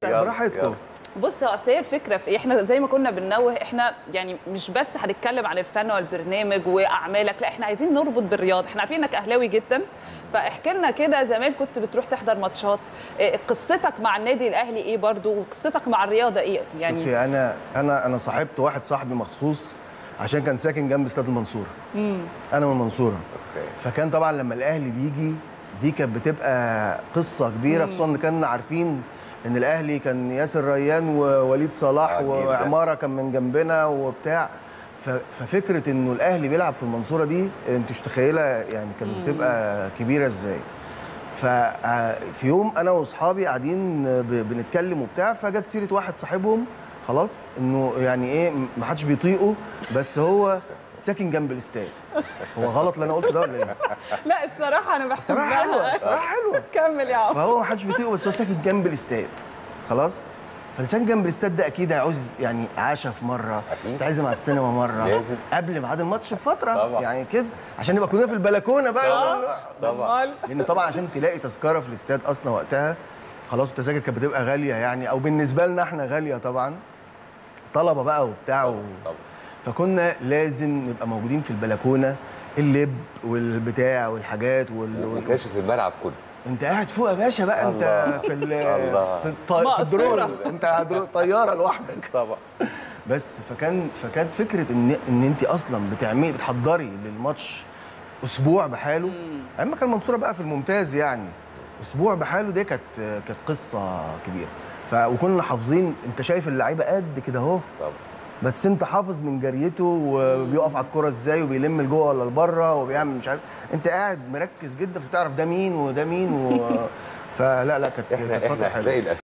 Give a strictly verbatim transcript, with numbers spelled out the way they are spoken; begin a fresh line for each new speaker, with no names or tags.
براحتكم.
بص، اصل هي الفكره في احنا زي ما كنا بننوه، احنا يعني مش بس هنتكلم عن الفن والبرنامج واعمالك، لا احنا عايزين نربط بالرياضه. احنا عارفين انك اهلاوي جدا، فاحكي لنا كده زمان كنت بتروح تحضر ماتشات، قصتك مع النادي الاهلي ايه برضو، وقصتك مع الرياضه ايه يعني؟
شوفي، انا انا انا صاحبت واحد صاحبي مخصوص عشان كان ساكن جنب استاد المنصوره. امم انا من المنصوره. اوكي. فكان طبعا لما الاهلي بيجي دي كانت بتبقى قصه كبيره، خصوصا ان كنا عارفين ان الاهلي كان ياسر ريان ووليد صلاح وعماره كان من جنبنا وبتاع. ففكره انه الاهلي بيلعب في المنصوره دي انت مش متخيله يعني كانت بتبقى كبيره ازاي. ففي يوم انا واصحابي قاعدين بنتكلم وبتاع، فجت سيره واحد صاحبهم خلاص انه يعني ايه ما حدش بيطيقه، بس هو ساكن جنب الاستاد. هو غلط اللي انا قلته ده ولا ايه؟
لا الصراحه انا بحبها.
الصراحه حلوه، الصراحه حلوه.
كمل يا عم.
فهو ما حدش بيطيقه بس هو ساكن جنب الاستاد خلاص. فالساكن جنب الاستاد ده اكيد هيعوز يعني عشاء في مره، يتعزم على السينما مره لازم قبل ميعاد الماتش بفتره طبعا. يعني كده عشان نبقى كلنا في البلكونه بقى
طبعا طبعا.
لان طبعا عشان تلاقي تذكره في الاستاد اصلا وقتها خلاص التذاكر كانت بتبقى غاليه يعني، او بالنسبه لنا احنا غاليه طبعا، طلبه بقى وبتاع و... فكنا لازم نبقى موجودين في البلكونه، اللب والبتاع والحاجات وال...
وكاشف الملعب كله.
انت قاعد فوق يا باشا بقى، انت في ال في, الط... في الدرون، انت طياره لوحدك
طبعا.
بس فكان فكانت فكره ان ان انت اصلا بتعملي بتحضري للماتش اسبوع بحاله. اما كان المنصوره بقى في الممتاز يعني اسبوع بحاله، دي كانت كانت قصه كبيره. ف وكنا حافظين، انت شايف اللعيبه قد كده اهو طبعا، بس انت حافظ من جريته وبيقف على الكوره ازاي وبيلم لجوه ولا لبره وبيعمل مش عارف، انت قاعد مركز جدا فتعرف ده مين وده مين و... فلا لا كانت
فتره حلوه.